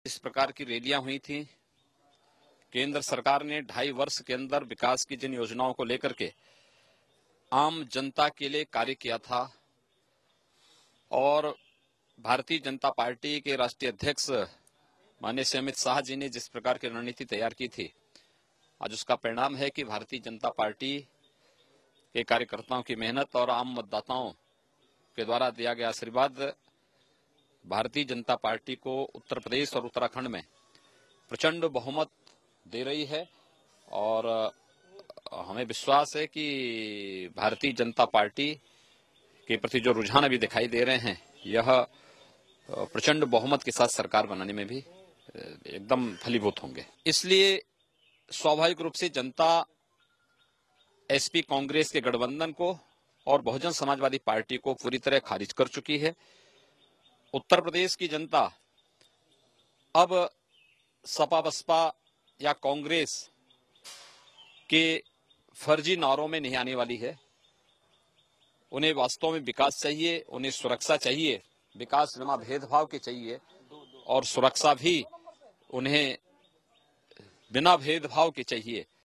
इस प्रकार की रैलियां हुई थी। केंद्र सरकार ने 2.5 वर्ष के अंदर विकास की जिन योजनाओं को लेकर के आम जनता के लिए कार्य किया था और भारतीय जनता पार्टी के राष्ट्रीय अध्यक्ष माननीय श्री अमित शाह जी ने जिस प्रकार की रणनीति तैयार की थी, आज उसका परिणाम है कि भारतीय जनता पार्टी के कार्यकर्ताओं की मेहनत और आम मतदाताओं के द्वारा दिया गया आशीर्वाद भारतीय जनता पार्टी को उत्तर प्रदेश और उत्तराखंड में प्रचंड बहुमत दे रही है। और हमें विश्वास है कि भारतीय जनता पार्टी के प्रति जो रुझान अभी दिखाई दे रहे हैं, यह प्रचंड बहुमत के साथ सरकार बनाने में भी एकदम फलीभूत होंगे। इसलिए स्वाभाविक रूप से जनता एसपी कांग्रेस के गठबंधन को और बहुजन समाजवादी पार्टी को पूरी तरह खारिज कर चुकी है। उत्तर प्रदेश की जनता अब सपा बसपा या कांग्रेस के फर्जी नारों में नहीं आने वाली है। उन्हें वास्तव में विकास चाहिए, उन्हें सुरक्षा चाहिए, विकास बिना भेदभाव के चाहिए और सुरक्षा भी उन्हें बिना भेदभाव के चाहिए।